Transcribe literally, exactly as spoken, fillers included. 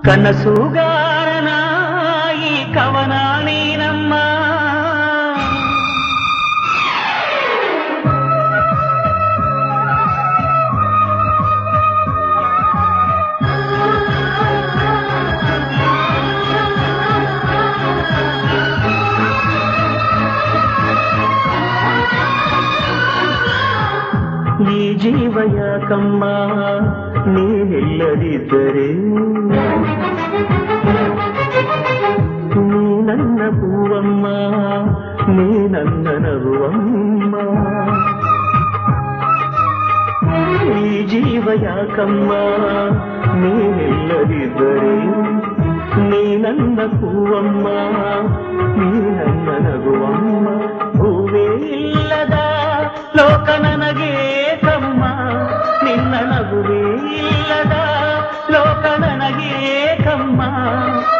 ಕನಸುಗಾರನ ಈ ಕವನ ನೀನಮ್ಮ. ಈ ಜೀವ ಯಾಕಮ್ಮ ನೀನಿಲ್ಲದಿದ್ದರೆ, ನೀ ನನ್ನ ಹೂವಮ್ಮ, ನೀ ನನ್ನ ನಗುವಮ್ಮ. ಈ ಜೀವ ಯಾಕಮ್ಮ ನೀನಿಲ್ಲದಿದ್ದರೆ, ನೀ ನನ್ನ ಹೂವಮ್ಮ, ನೀ ನನ್ನ ನಗುವಮ್ಮ. ಹೂವೇ ಇಲ್ಲದ ಲೋಕ ನನಗೆ ಕಮ್ಮ, ನಿನ್ನ ನಗುವೇ ಇಲ್ಲದ ಲೋಕ ನನಗೆ ಕಮ್ಮ.